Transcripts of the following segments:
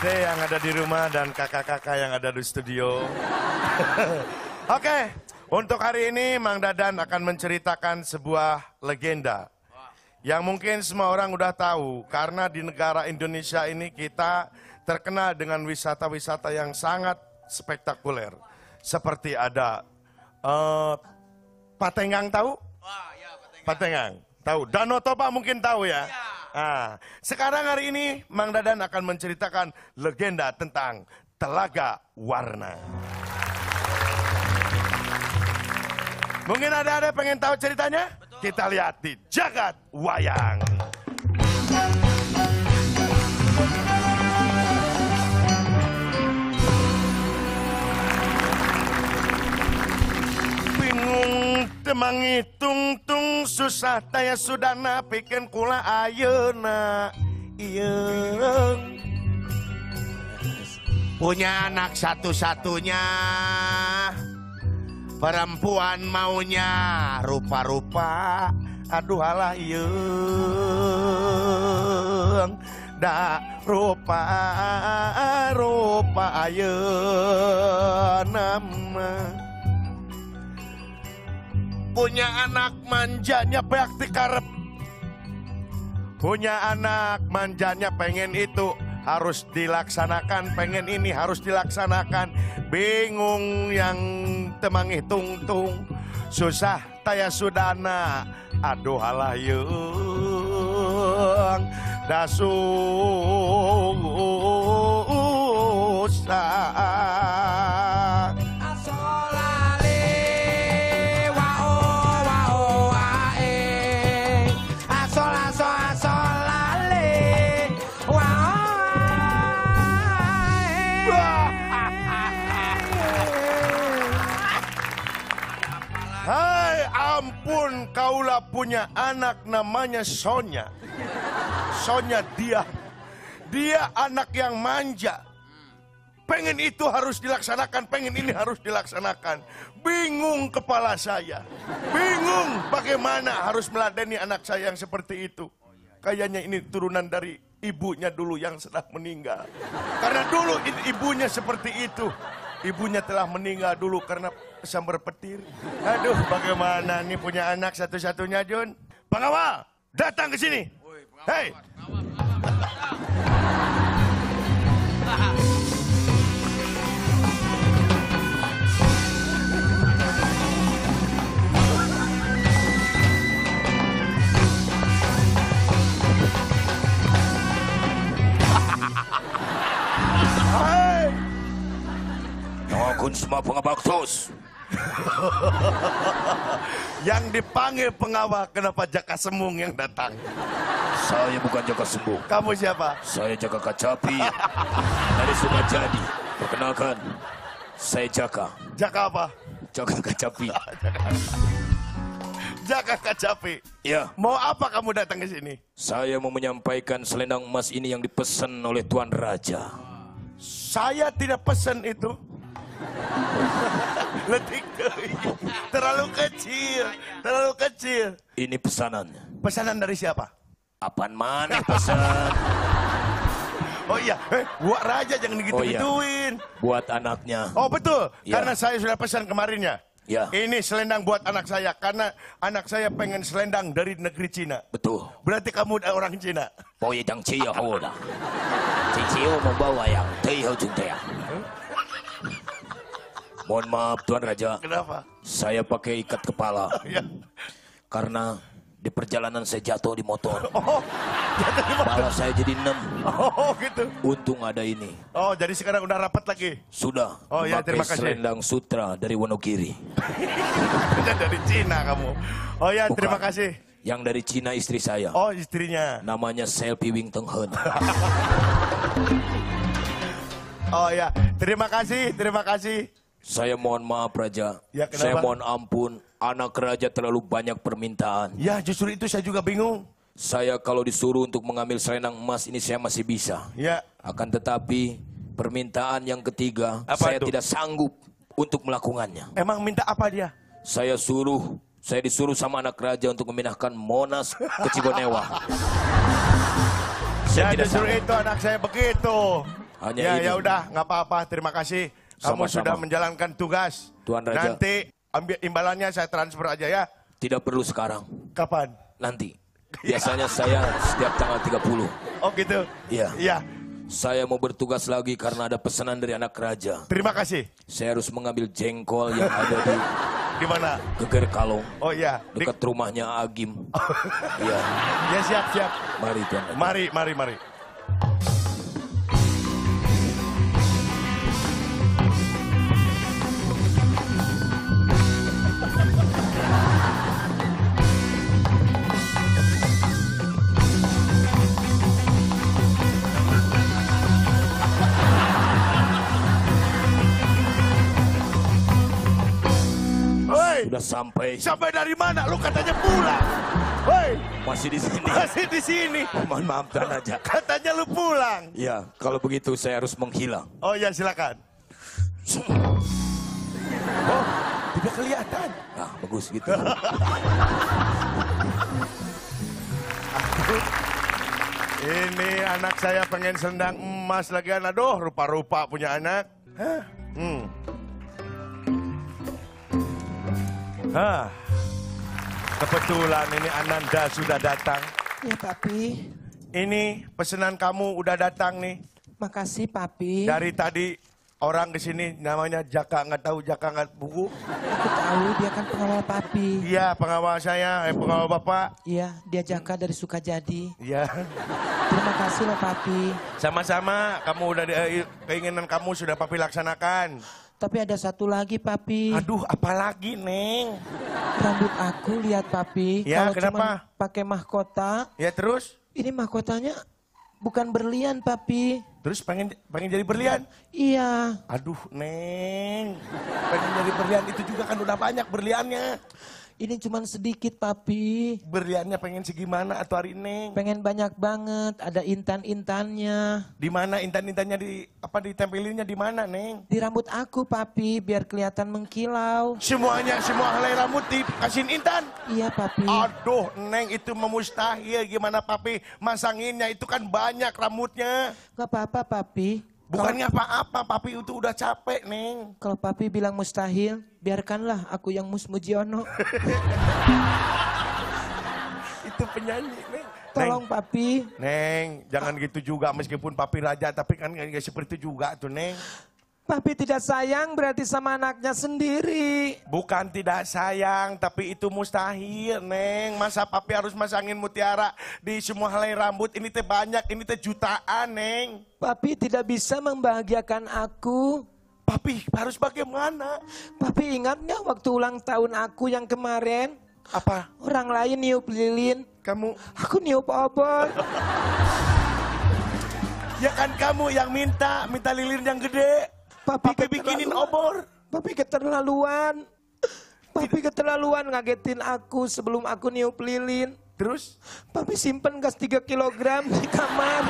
adek-adek yang ada di rumah dan kakak-kakak yang ada di studio. Oke, untuk hari ini Mang Dadan akan menceritakan sebuah legenda yang mungkin semua orang udah tahu, karena di negara Indonesia ini kita terkenal dengan wisata-wisata yang sangat spektakuler. Seperti ada Patenggang, tahu? Patenggang, tahu. Danau Toba mungkin tahu ya. Nah, sekarang hari ini Mang Dadan akan menceritakan legenda tentang Telaga Warna. Mungkin ada pengen tahu ceritanya? Betul. Kita lihat di Jagat Wayang. Bingung temangi tung susah taya sudana bikin kula ayeuna. Iya. Punya anak satu-satunya. Perempuan maunya rupa-rupa, aduh halah ieu da rupa ayeuna mah. Punya anak manjanya beak dikarep. Punya anak manjanya pengen itu harus dilaksanakan, pengen ini harus dilaksanakan. Bingung yang temangih tung susah taya sudana, aduh halah yeung da susah. Hai ampun, kaulah punya anak namanya Sonya. Sonya dia anak yang manja. Pengen itu harus dilaksanakan, pengen ini harus dilaksanakan. Bingung kepala saya. Bingung bagaimana harus meladeni anak saya yang seperti itu. Kayaknya ini turunan dari ibunya dulu yang sudah meninggal. Karena dulu ibunya seperti itu. Ibunya telah meninggal dulu karena sambar petir. Aduh, bagaimana nih punya anak satu-satunya, Jun? Pengawal, datang ke sini. Hei. Nongakun semua pengabaktos. Yang dipanggil pengawal, kenapa Jaka Sembung yang datang? Saya bukan Jaka Sembung. Kamu siapa? Saya Jaka Kacapi dari Sukajadi. Perkenalkan, saya Jaka. Jaka apa? Jaka Kacapi. Jaka Kacapi. Ya. Mau apa kamu datang ke sini? Saya mau menyampaikan selendang emas ini yang dipesan oleh Tuan Raja. Saya tidak pesan itu. Letik terlalu kecil. Ini pesanannya. Pesanan dari siapa? Apaan mana pesan? Oh iya, buat raja jangan gitu-gituin. Buat anaknya. Oh betul, Ya. karena saya sudah pesan kemarinnya. Ya. Ini selendang buat anak saya, karena anak saya pengen selendang dari negeri Cina. Betul. Berarti kamu orang Cina. Boy yang Cia Hoda. Cicio membawa yang Teiho Juntea. Mohon maaf Tuan Raja. Kenapa? Saya pakai ikat kepala. Ya. Karena di perjalanan saya jatuh di motor. Oh, jatuh di motor. Kepala saya jadi 6. Oh gitu. Untung ada ini. Oh jadi sekarang udah rapat lagi. Sudah. Oh ya, terima kasih. Selendang sutra dari Wonogiri. Dari Cina kamu. Oh ya, terima Bukan. kasih. Yang dari Cina istri saya. Oh istrinya. Namanya Selfie Wing Teng Hen. Oh ya, terima kasih. Saya mohon maaf Raja. Ya, kenapa? Saya mohon ampun. Anak Raja terlalu banyak permintaan. Ya justru itu saya juga bingung. Saya kalau disuruh untuk mengambil selendang emas ini saya masih bisa. Ya. Akan tetapi permintaan yang ketiga Apa saya itu? tidak sanggup untuk melakukannya. Emang minta apa dia? Saya disuruh sama anak raja untuk memindahkan Monas ke Cibonewa. Ya Saya tidak justru sanggup. itu anak saya begitu. Hanya Ya, ini. ya udah, nggak apa-apa. Terima kasih. Kamu Sama-sama. sudah menjalankan tugas. Tuan Raja. Nanti ambil imbalannya saya transfer aja ya. Tidak perlu sekarang, Kapan? nanti. Biasanya saya setiap tanggal 30. Oh gitu? Iya. Iya. Saya mau bertugas lagi karena ada pesanan dari anak raja. Terima kasih. Saya harus mengambil jengkol yang ada di Di mana? Geger Kalong, Oh iya. dekat rumahnya Agim. Iya, Ya siap, siap. mari Tuan Raja. Mari, mari, mari. Hoi, Sudah sampai, sampai dari mana? Lu katanya pulang. Hoi, masih di sini. masih di sini. Mohon maaf Tuan Raja. Katanya lu pulang. Ya, kalau begitu saya harus menghilang. Oh ya, silakan. Oh, tidak kelihatan. Nah, bagus gitu. Ini anak saya pengen sendang emas lagi. Aduh, rupa-rupa punya anak. Hah? Hah. Kebetulan ini Ananda sudah datang. Ya papi, Ini pesanan kamu udah datang nih. makasih papi. Dari tadi orang di sini namanya Jaka, nggak tahu Jaka nggak buku. Aku tahu dia kan pengawal papi. Iya, pengawal saya, pengawal bapak. Iya, dia Jaka dari Sukajadi. Iya. Terima kasih loh papi. Sama-sama, kamu udah keinginan kamu sudah papi laksanakan. Tapi ada satu lagi papi. Aduh, apalagi Neng? Rambut aku lihat papi. Ya, Kalau kenapa? cuma pakai mahkota, Ya terus? ini mahkotanya bukan berlian papi. Terus pengen jadi berlian? Iya, Aduh, Neng. Pengen jadi berlian itu juga kan udah banyak berliannya. ini cuma sedikit papi. Berliannya pengen segimana atau hari Neng? Pengen banyak banget, ada intan-intannya. Di mana intan-intannya ditempelinnya di mana, Neng? Di rambut aku papi, biar kelihatan mengkilau. Semua helai rambut dikasihin intan. Iya papi. Aduh, Neng itu memustahil. Gimana papi masanginnya? Itu kan banyak rambutnya. Gak apa-apa papi. Bukannya apa-apa, papi itu udah capek, Neng. Kalau papi bilang mustahil, biarkanlah aku yang Mujiono. Itu penyanyi, Neng. Tolong papi. Neng, jangan gitu juga meskipun papi raja, tapi kan nggak seperti itu juga tuh, Neng. Papi tidak sayang berarti sama anaknya sendiri. Bukan tidak sayang, tapi itu mustahil, Neng. Masa papi harus masangin mutiara di semua helai rambut? Ini teh banyak, ini teh jutaan, Neng. Papi tidak bisa membahagiakan aku. Papi harus bagaimana? Papi ingat nggak waktu ulang tahun aku yang kemarin? Apa? Orang lain niup lilin, Kamu? aku niup obor. Ya kan kamu yang minta lilin yang gede. Papi bikinin obor. Papi keterlaluan. Papi keterlaluan ngagetin aku sebelum aku niup lilin. Terus? Papi simpen gas 3 kilogram di kamar.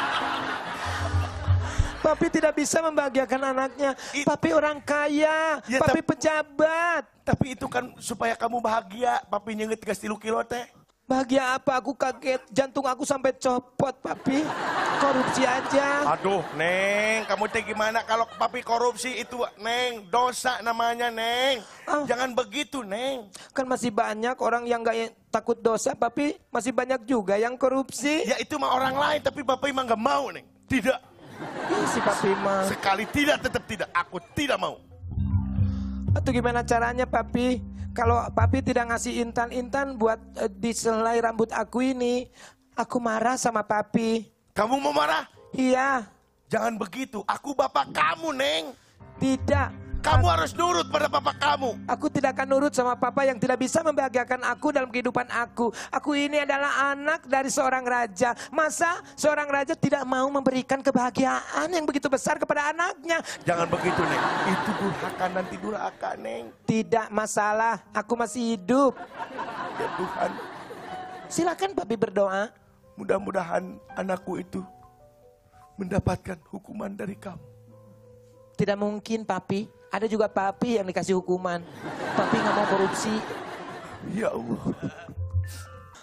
Papi tidak bisa membahagiakan anaknya. Papi orang kaya. Ya, Papi pejabat. Tapi itu kan supaya kamu bahagia. Papi nyengit gas 3 kilo teh. Bahagia apa? Aku kaget. Jantung aku sampai copot, Papi. Korupsi aja. Aduh, Neng, kamu teh gimana kalau papi korupsi itu, Neng? Dosa namanya, Neng. Ah. Jangan begitu, Neng. Kan masih banyak orang yang gak takut dosa, Papi. Masih banyak juga yang korupsi. Ya itu mah orang lain, tapi papi mah nggak mau, Neng. Tidak. Ih, si Papi mah. Sekali tidak, tetap tidak. Aku tidak mau. Atau gimana caranya, Papi? Kalau Papi tidak ngasih intan-intan buat diselai rambut aku ini, aku marah sama Papi. Kamu mau marah? Iya, Jangan begitu. Aku bapak kamu, Neng. tidak. Kamu harus nurut pada bapak kamu. Aku tidak akan nurut sama papa yang tidak bisa membahagiakan aku dalam kehidupan aku. Aku ini adalah anak dari seorang raja. Masa seorang raja tidak mau memberikan kebahagiaan yang begitu besar kepada anaknya? Jangan begitu, Neng. Itu durhaka, nanti durhaka, Neng. Tidak masalah, aku masih hidup. Ya Tuhan, Silakan papi berdoa. mudah-mudahan anakku itu mendapatkan hukuman dari kamu. Tidak mungkin papi. Ada juga papi yang dikasih hukuman. Papi nggak mau korupsi. Ya Allah,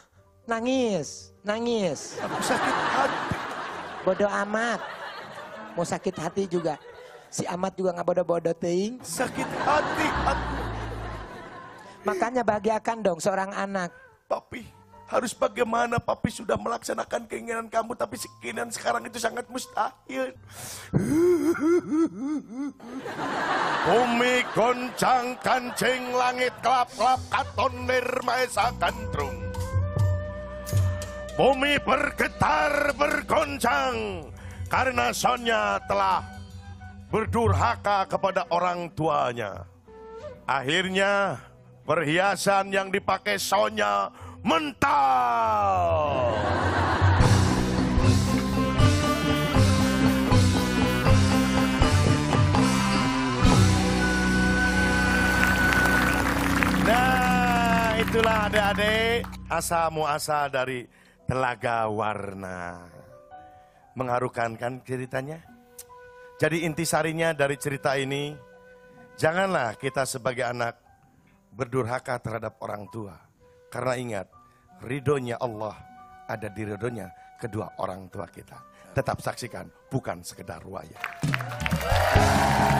Nangis, nangis. aku sakit hati. Bodoh amat. Mau sakit hati juga. Si Amat juga nggak bodoh-bodoh ting. Sakit hati. Makanya bahagiakan dong seorang anak. Papi, harus bagaimana Papi sudah melaksanakan keinginan kamu, tapi keinginan sekarang itu sangat mustahil. Bumi goncang kancing, langit kelap-kelap, katon nirmaesa gantrung. Bumi bergetar bergoncang karena Sonya telah berdurhaka kepada orang tuanya. Akhirnya perhiasan yang dipakai Sonya mental. Nah, itulah adik-adik asa muasa dari Telaga Warna. Mengharukan kan ceritanya? Jadi intisarinya dari cerita ini, janganlah kita sebagai anak berdurhaka terhadap orang tua. Karena ingat, ridhonya Allah ada di ridhonya kedua orang tua kita. Tetap saksikan, bukan sekedar wayang.